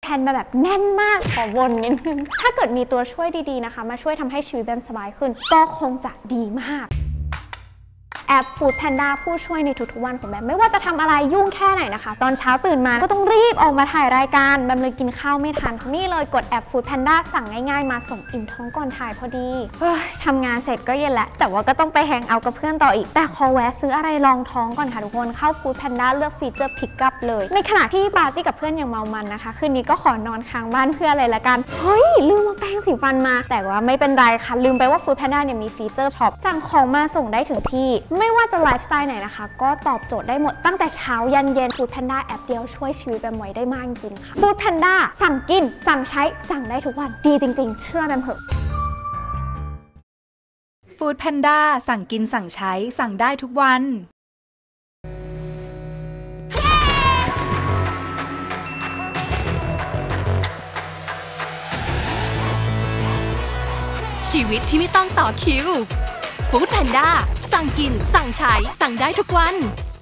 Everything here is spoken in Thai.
พลนมาแบบแน่นมากขอวนนิดนึงถ้าเกิดมีตัวช่วยดีๆนะคะมาช่วยทำให้ชีวิตแบมสบายขึ้นก็คงจะดีมากแอป Food Panda ผู้ช่วยในทุกๆวันของแบมไม่ว่าจะทำอะไรยุ่งแค่ไหนนะคะตอนเช้าตื่นมาก็ต้องรีบออกมาถ่ายรายการแบมเลยกินข้าวไม่ทันนี่เลยกดแอป Food Panda สั่งง่ายๆมาส่งอิ่มท้องก่อนถ่ายพอดีทำงานเสร็จก็เย็นแล้วแต่ว่าก็ต้องไปแฮงเอาท์กับเพื่อนต่ออีกแต่ขอแวะซื้ออะไรรองท้องก่อนค่ะทุกคนเข้า Food Panda เลือกฟีเจอร์ Pick up เลยในขณะที่ปาร์ตี้กับเพื่อนอย่างเมามันนะคะคืนนี้ก็ขอนอนค้างบ้านเพื่อนเลยละกันเฮ้ยลืมเอาแปรงสีฟันมาแต่ว่าไม่เป็นไรค่ะลืมไปว่า Food Panda เนี่ยมีฟีเจอร์พร้อมสั่งของมาส่งได้ถึงที่ไม่ว่าจะไลฟ์สไตล์ไหนนะคะก็ตอบโจทย์ได้หมดตั้งแต่เช้ายันเย็น Food Panda แอปเดียวช่วยชีวิตแบมไว้ได้มากจริงๆค่ะ Food Panda สั่งกินสั่งใช้สั่งได้ทุกวันดีจริงๆเชื่อแบมเถอะ Food Panda สั่งกินสั่งใช้สั่งได้ทุกวันชีวิตที่ไม่ต้องต่อคิว Food Panda สั่งกินสั่งใช้สั่งได้ทุกวัน